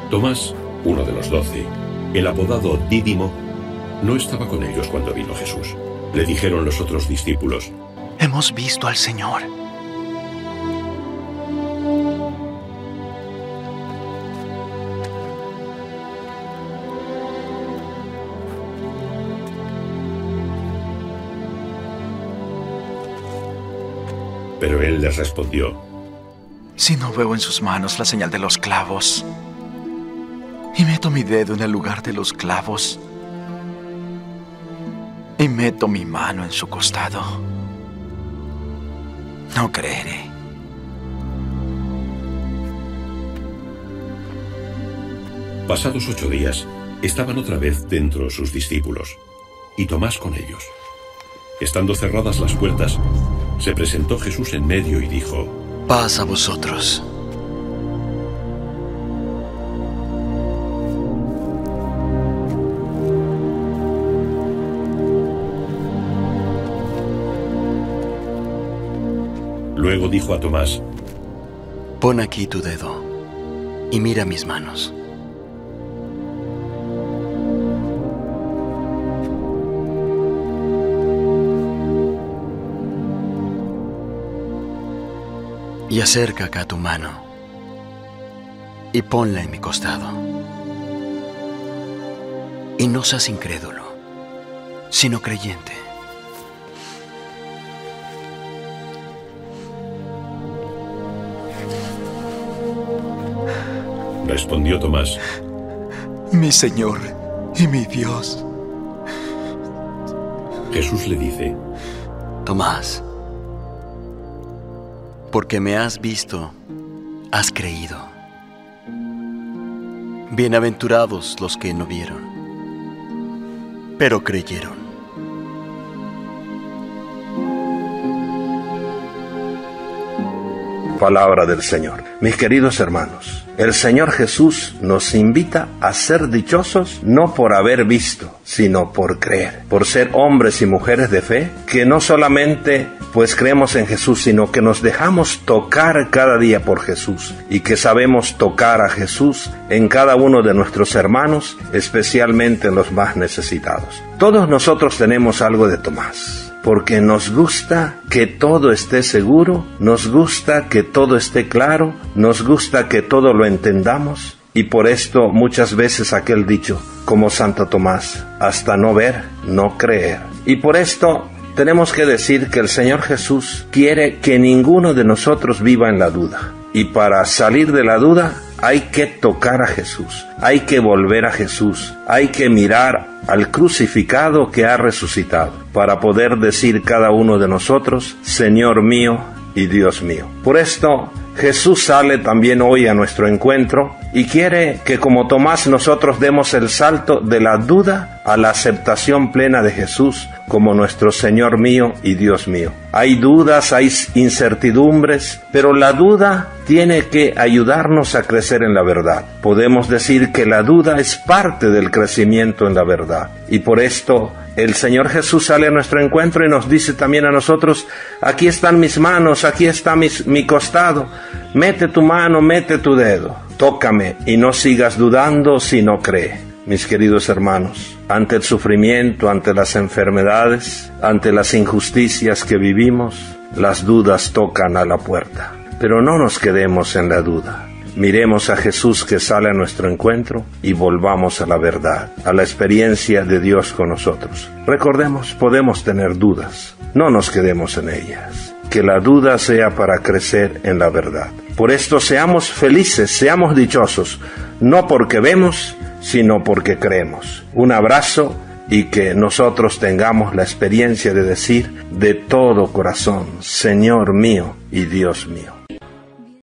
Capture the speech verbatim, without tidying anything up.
Tomás, uno de los doce, el apodado Dídimo, no estaba con ellos cuando vino Jesús. Le dijeron los otros discípulos: Hemos visto al Señor. Pero él les respondió: Si no veo en sus manos la señal de los clavos, y meto mi dedo en el lugar de los clavos, y meto mi mano en su costado, no creeré. Pasados ocho días, estaban otra vez dentro sus discípulos, y Tomás con ellos. Estando cerradas las puertas, se presentó Jesús en medio y dijo: Paz a vosotros. Luego dijo a Tomás: Pon aquí tu dedo y mira mis manos. Y acerca acá tu mano y ponla en mi costado. Y no seas incrédulo, sino creyente. Respondió Tomás: Mi Señor y mi Dios. Jesús le dice: Tomás, porque me has visto, has creído. Bienaventurados los que no vieron, pero creyeron. Palabra del Señor. Mis queridos hermanos, el Señor Jesús nos invita a ser dichosos no por haber visto, sino por creer, por ser hombres y mujeres de fe, que no solamente pues creemos en Jesús, sino que nos dejamos tocar cada día por Jesús, y que sabemos tocar a Jesús en cada uno de nuestros hermanos, especialmente en los más necesitados. Todos nosotros tenemos algo de Tomás, porque nos gusta que todo esté seguro, nos gusta que todo esté claro, nos gusta que todo lo entendamos, y por esto muchas veces aquel dicho, como Santo Tomás, hasta no ver, no creer. Y por esto tenemos que decir que el Señor Jesús quiere que ninguno de nosotros viva en la duda, y para salir de la duda hay que tocar a Jesús, hay que volver a Jesús, hay que mirar al crucificado que ha resucitado, para poder decir cada uno de nosotros: Señor mío y Dios mío. Por esto Jesús sale también hoy a nuestro encuentro y quiere que, como Tomás, nosotros demos el salto de la duda a la aceptación plena de Jesús como nuestro Señor mío y Dios mío. Hay dudas, hay incertidumbres, pero la duda tiene que ayudarnos a crecer en la verdad. Podemos decir que la duda es parte del crecimiento en la verdad, y por esto el Señor Jesús sale a nuestro encuentro y nos dice también a nosotros: aquí están mis manos, aquí está mis, mi costado, mete tu mano, mete tu dedo, tócame y no sigas dudando, sino cree. Mis queridos hermanos, ante el sufrimiento, ante las enfermedades, ante las injusticias que vivimos, las dudas tocan a la puerta. Pero no nos quedemos en la duda. Miremos a Jesús que sale a nuestro encuentro y volvamos a la verdad, a la experiencia de Dios con nosotros. Recordemos, podemos tener dudas, no nos quedemos en ellas. Que la duda sea para crecer en la verdad. Por esto seamos felices, seamos dichosos, no porque vemos, sino porque creemos. Un abrazo, y que nosotros tengamos la experiencia de decir de todo corazón: Señor mío y Dios mío.